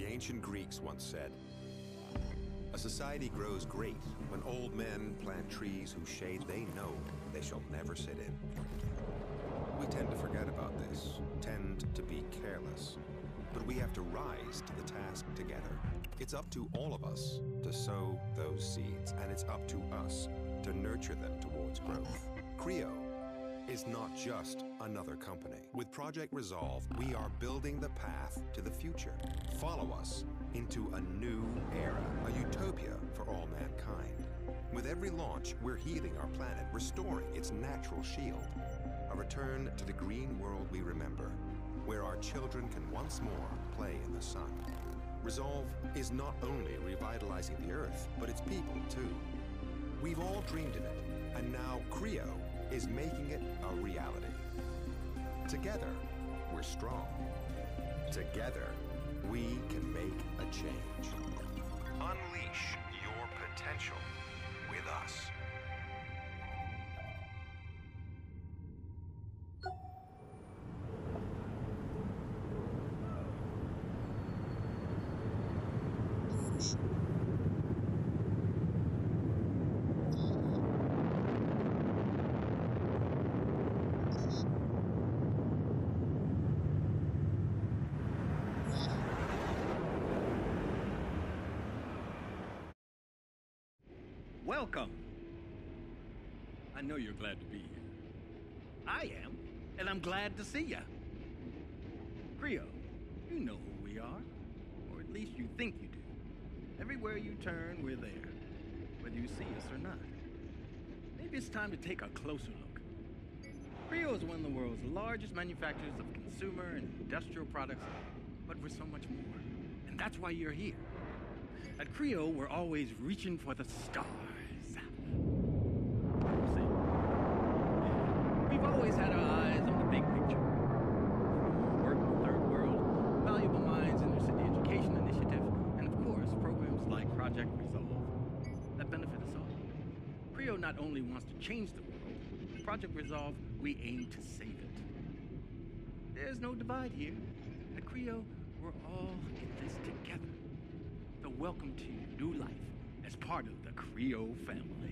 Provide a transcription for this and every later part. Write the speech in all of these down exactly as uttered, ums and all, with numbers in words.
ancient Greeks once said, "A society grows great when old men plant trees whose shade they know they shall never sit in." We tend to forget about this, tend to be careless, but we have to rise to the task together. It's up to all of us to sow those seeds, and it's up to us to nurture them towards growth. Creo is not just another company. With Project Resolve, we are building the path to the future. Follow us into a new era, a utopia for all mankind. With every launch, we're healing our planet, restoring its natural shield. A return to the green world we remember, where our children can once more play in the sun. Resolve is not only revitalizing the Earth, but its people too. We've all dreamed of it, and now Creo is making it a reality. Together, we're strong. Together, we can make a change. Unleash your potential with us. Welcome. I know you're glad to be here. I am, and I'm glad to see ya. Creo, you know who we are, or at least you think you do. Everywhere you turn, we're there, whether you see us or not. Maybe it's time to take a closer look. Creo is one of the world's largest manufacturers of consumer and industrial products, but we're so much more. And that's why you're here. At Creo, we're always reaching for the stars. See, we've always had our eyes on the big picture. From work in the third world, Valuable Minds Inner City Education Initiative, and of course, programs like Project Resolve that benefit us all. Creo not only wants to change the world, Project Resolve, we aim to save it. There's no divide here. At Creo, we're all in this together. So welcome to your new life as part of the Creo family.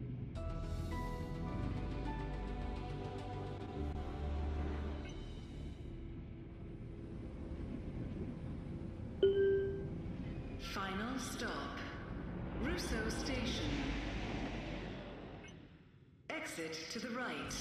Final stop. Russo Station. Exit to the right.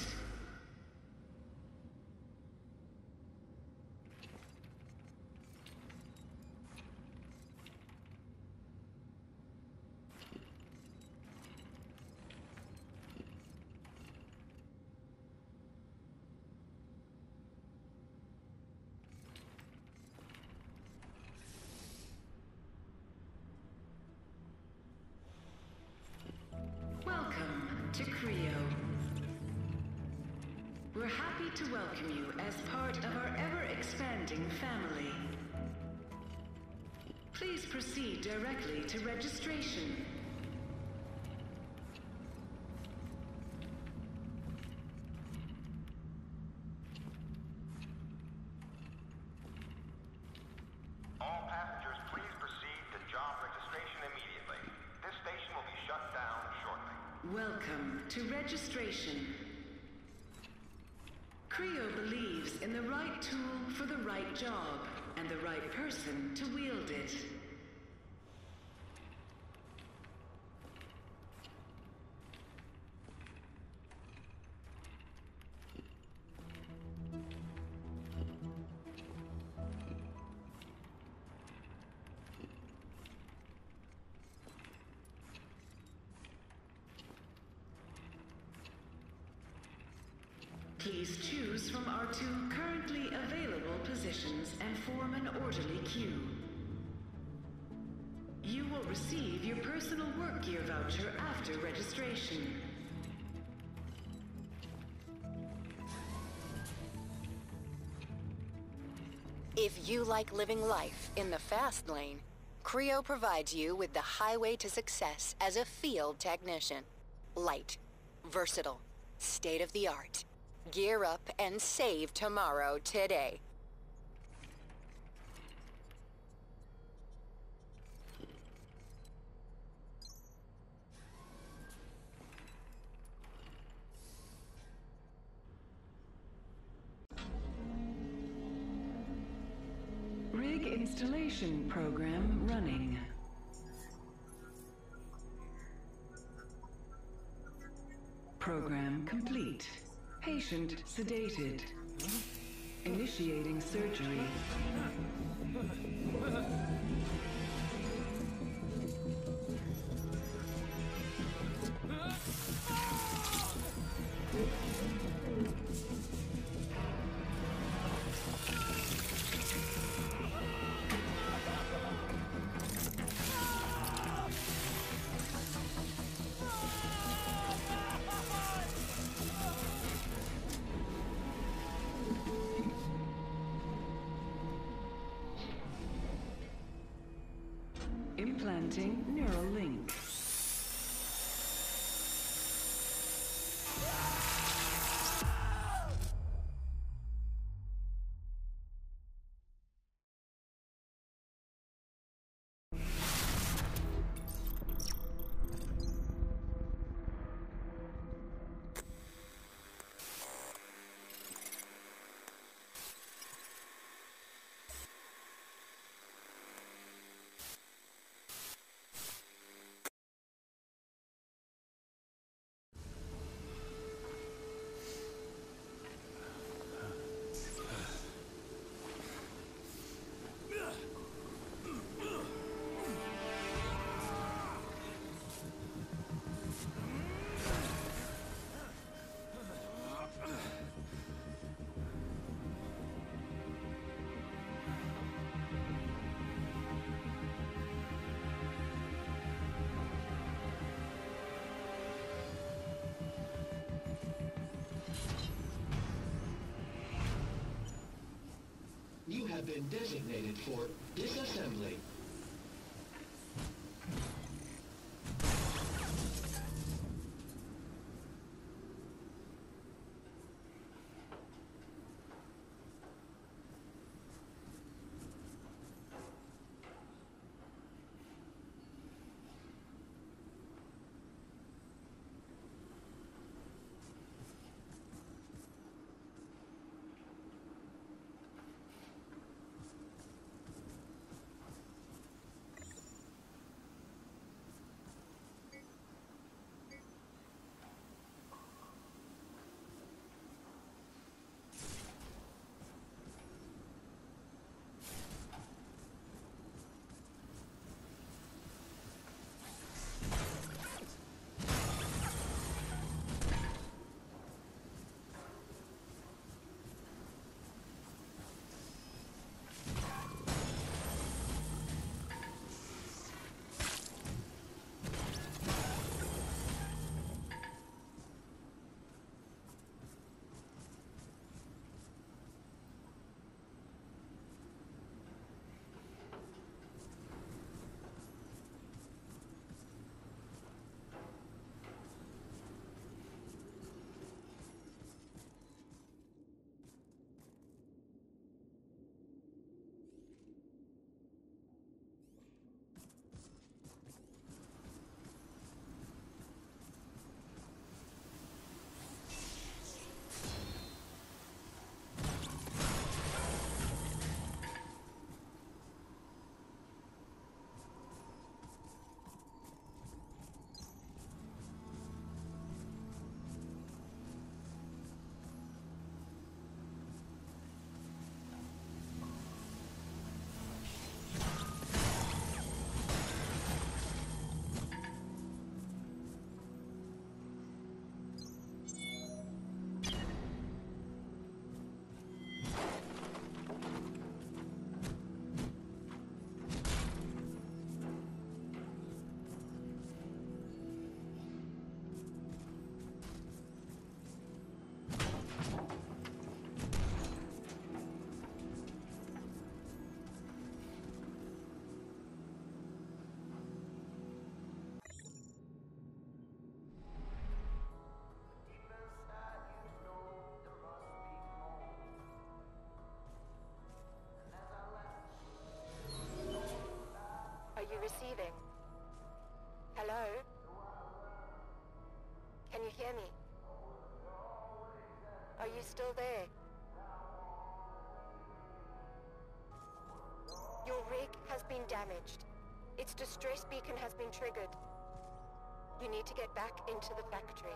Welcome to Creo. We're happy to welcome you as part of our ever-expanding family. Please proceed directly to registration. All passengers, please proceed to job registration immediately. This station will be shut down shortly. Welcome to registration. Creo believes in the right tool for the right job and the right person to wield it. Please choose from our two currently available positions and form an orderly queue. You will receive your personal work gear voucher after registration. If you like living life in the fast lane, Creo provides you with the highway to success as a field technician. Light, versatile, state-of-the-art. Gear up and save tomorrow today. Clinic installation program running. Program complete. Patient sedated. Initiating surgery. Implanting neural link. You have been designated for disassembly. Are you receiving? Hello? Can you hear me? Are you still there? damaged. Its distress beacon has been triggered. You need to get back into the factory.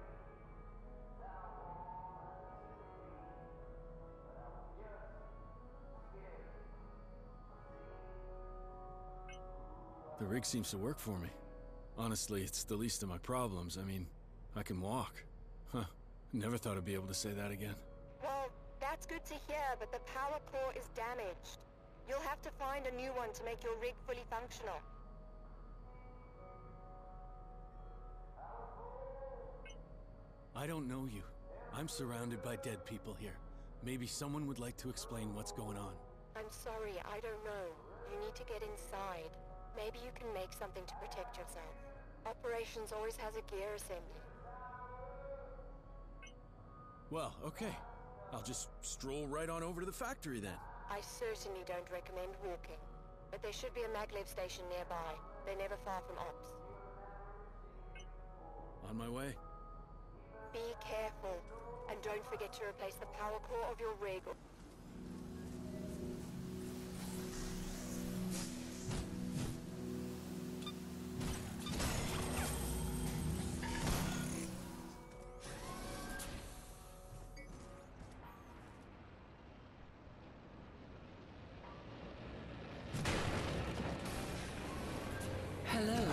The rig seems to work for me. Honestly, it's the least of my problems. I mean, I can walk. Huh. Never thought I'd be able to say that again. Well, that's good to hear, but the power core is damaged. You'll have to find a new one to make your rig fully functional. I don't know you. I'm surrounded by dead people here. Maybe someone would like to explain what's going on. I'm sorry, I don't know. You need to get inside. Maybe you can make something to protect yourself. Operations always has a gear assembly. Well, okay. I'll just stroll right on over to the factory then. I certainly don't recommend walking, but there should be a maglev station nearby. They're never far from ops. On my way. Be careful, and don't forget to replace the power core of your rig. Hello.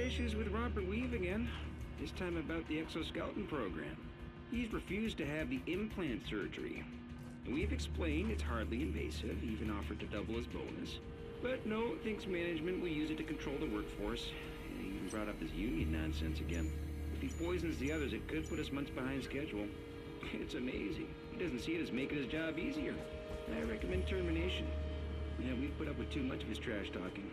issues with Robert Weave again. This time about the exoskeleton program. He's refused to have the implant surgery. We've explained it's hardly invasive, even offered to double his bonus. But no, thinks management will use it to control the workforce. He even brought up his union nonsense again. If he poisons the others, it could put us months behind schedule. It's amazing. He doesn't see it as making his job easier. I recommend termination. Yeah, we've put up with too much of his trash talking.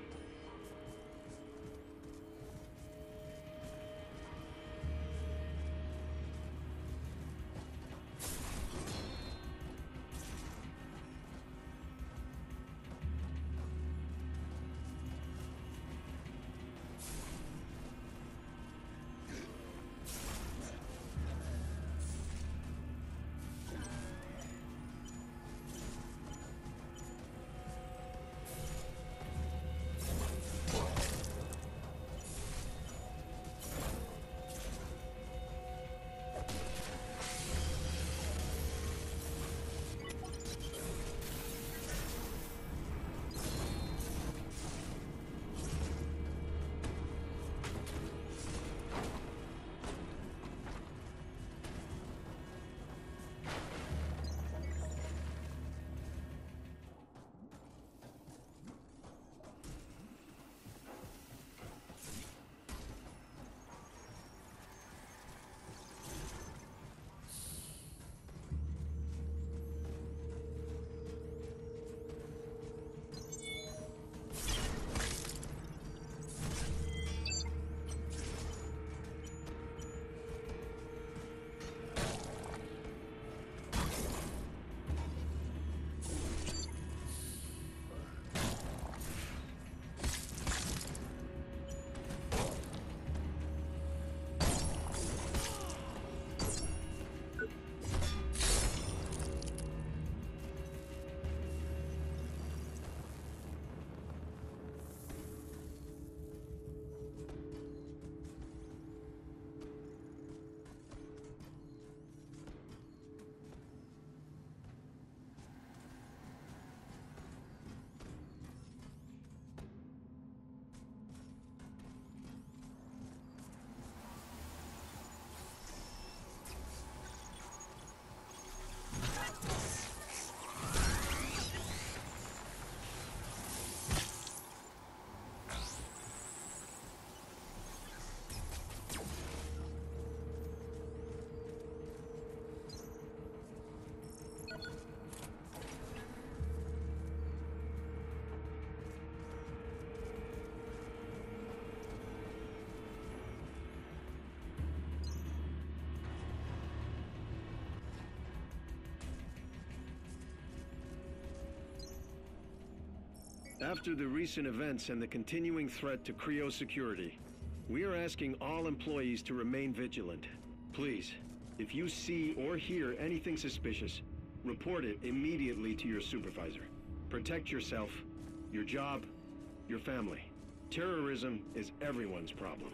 After the recent events and the continuing threat to Creo security, we are asking all employees to remain vigilant. Please, if you see or hear anything suspicious, report it immediately to your supervisor. Protect yourself, your job, your family. Terrorism is everyone's problem.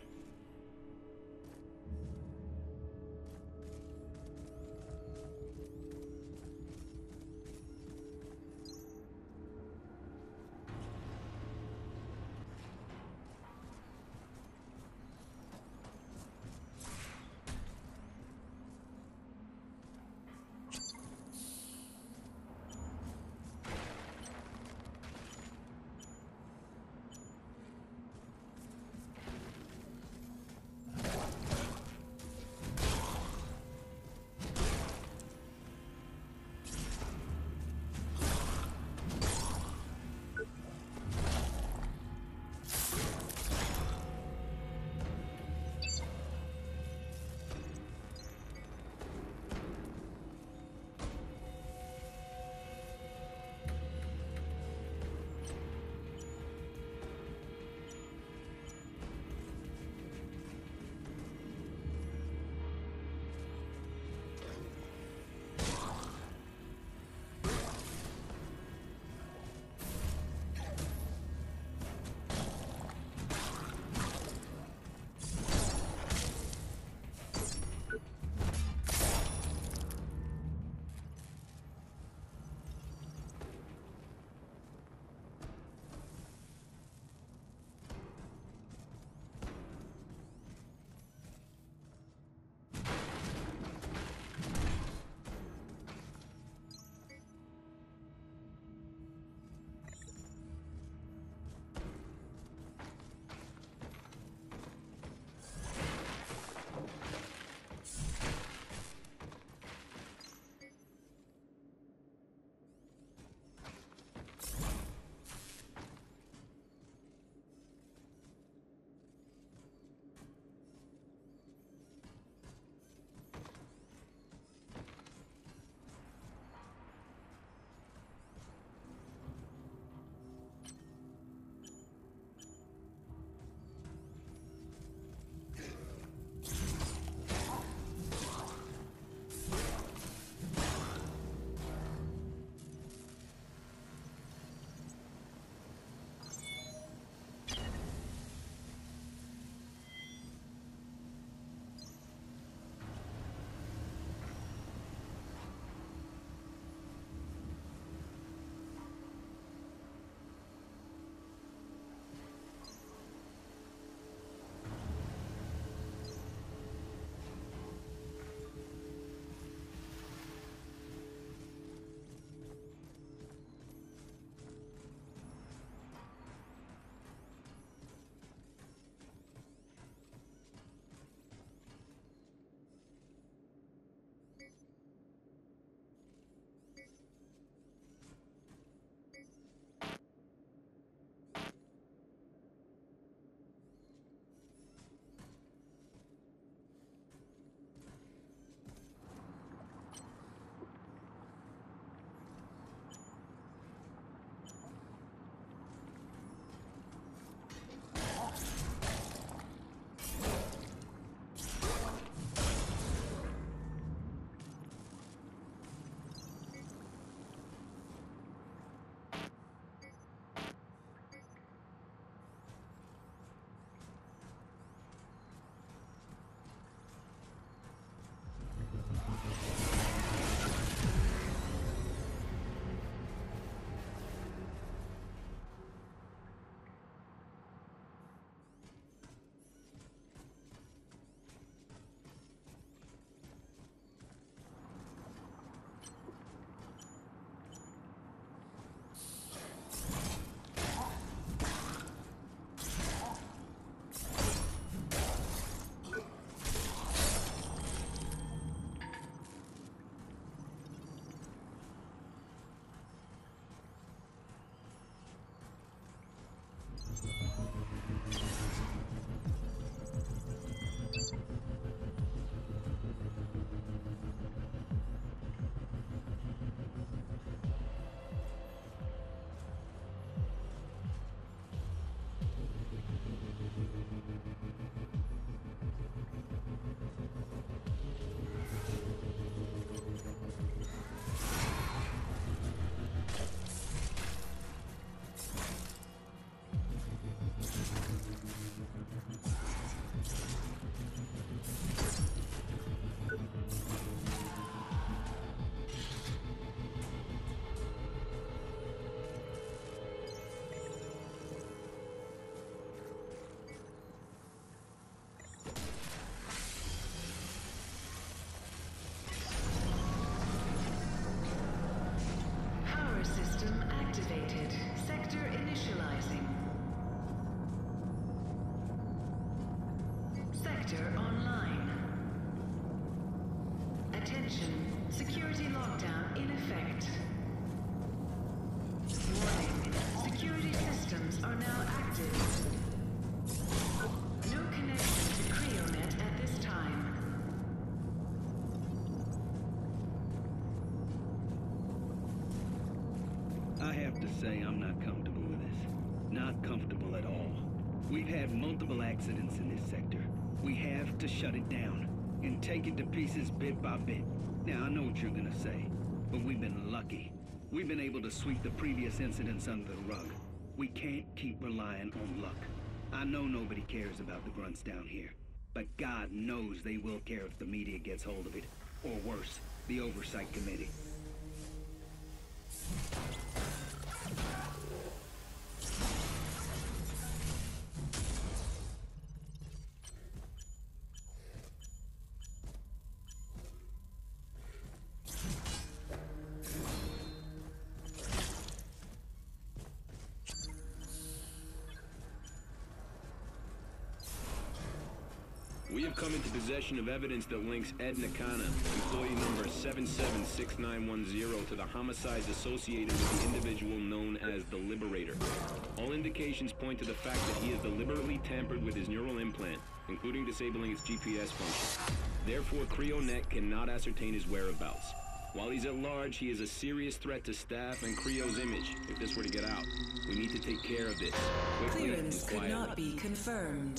Attention. Security lockdown in effect. Warning. Security systems are now active. No connection to Creonet at this time. I have to say I'm not comfortable with this. Not comfortable at all. We've had multiple accidents in this sector. We have to shut it down and take it to pieces bit by bit. Now, I know what you're gonna say, but we've been lucky. We've been able to sweep the previous incidents under the rug. We can't keep relying on luck. I know nobody cares about the grunts down here, but God knows they will care if the media gets hold of it. Or worse, the Oversight Committee. We have come into possession of evidence that links Ed Nakana, employee number seven seven six nine one zero, to the homicides associated with the individual known as the Liberator. All indications point to the fact that he has deliberately tampered with his neural implant, including disabling its G P S function. Therefore, Creonet cannot ascertain his whereabouts. While he's at large, he is a serious threat to staff and Creo's image. If this were to get out, we need to take care of this quickly. Clearance could not be confirmed.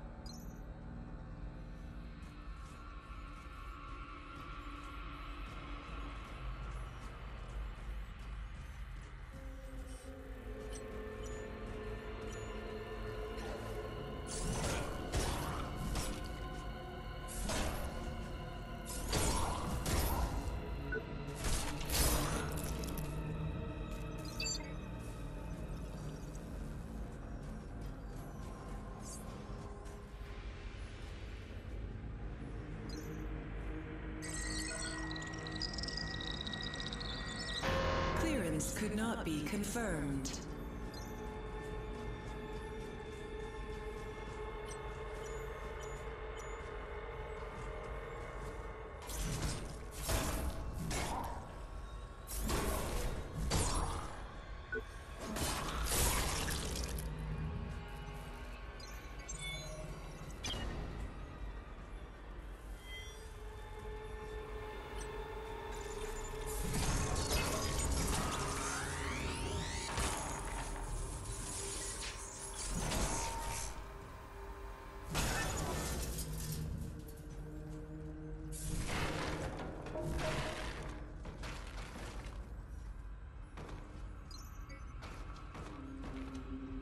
Could not be confirmed.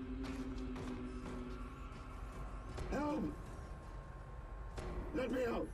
Let me out!